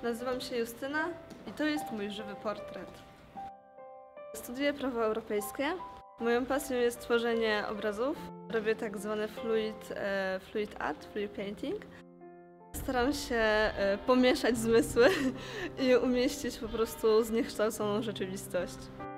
Nazywam się Justyna i to jest mój żywy portret. Studiuję prawo europejskie. Moją pasją jest tworzenie obrazów. Robię tak zwany fluid art, fluid painting. Staram się pomieszać zmysły i umieścić po prostu zniekształconą rzeczywistość.